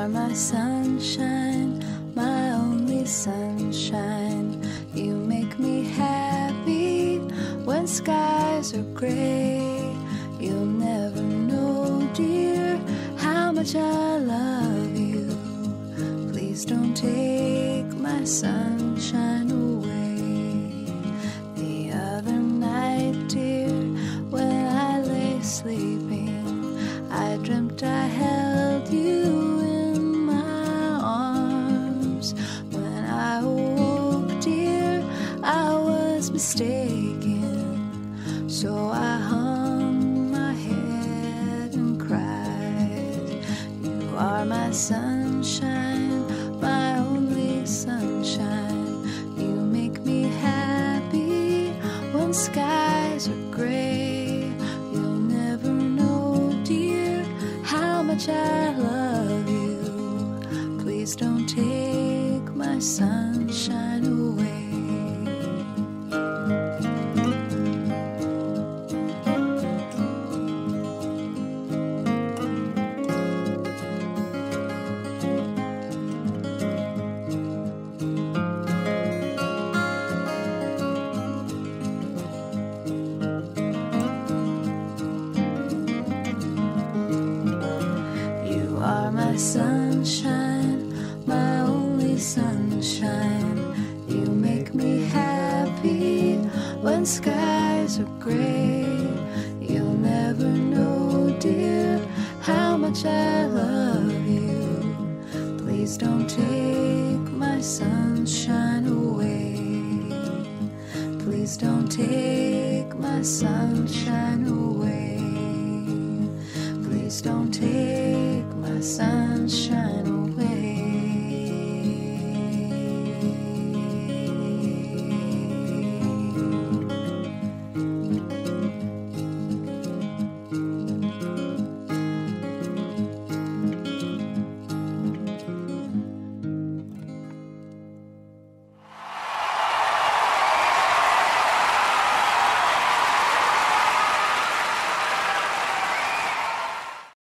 are my sunshine, my only sunshine. You make me happy when skies are gray. You'll never know, dear, how much I love you. Please don't take my sunshine away. The other night, dear, when I lay sleeping, I dreamt I held you in my arms. When I awoke, dear, I was mistaken. So I hung my head and cried. You are my sunshine, my only sunshine. You make me happy when skies are gray. You'll never know, dear, how much I love you. Please don't take my sunshine away. You are my sunshine, my only sunshine. You make me happy when skies are gray. You'll never know, dear, how much I love you. Please don't take my sunshine away. Please don't take my sunshine away. Please don't take my sunshine away.